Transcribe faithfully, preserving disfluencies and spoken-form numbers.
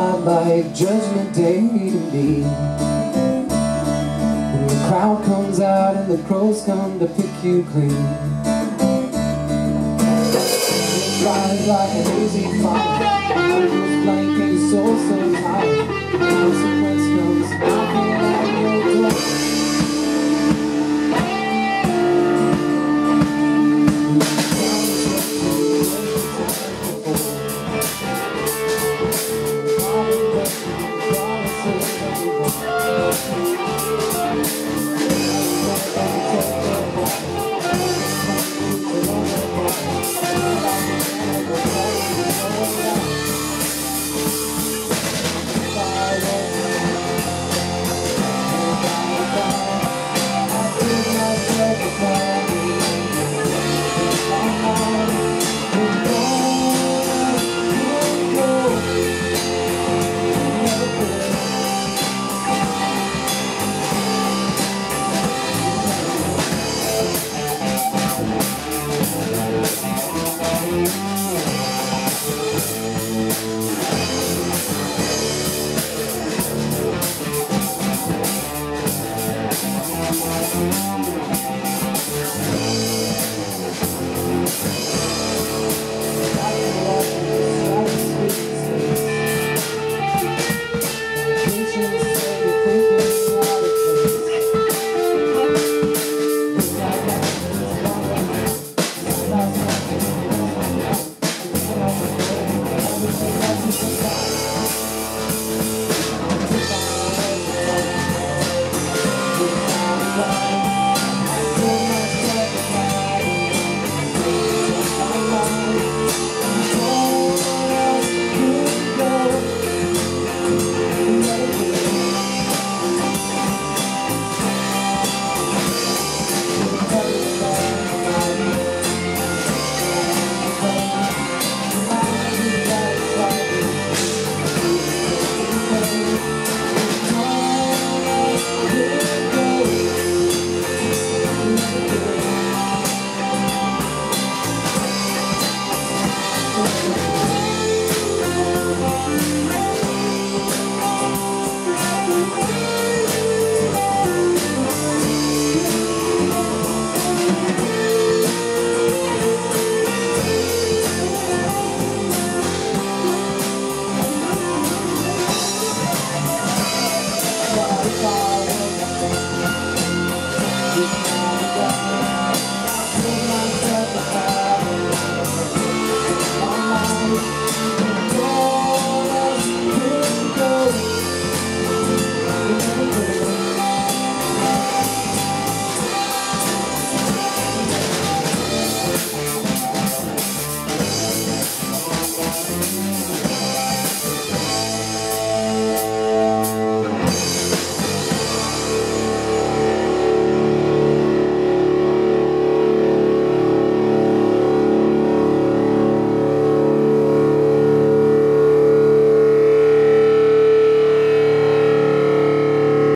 lot like Judgment Day to me. When the crowd comes out and the crows come to pick you clean, it flies like a hazy fire. It goes blank and your soul so tired. Consequence comes knocking at your door. We'll be right back.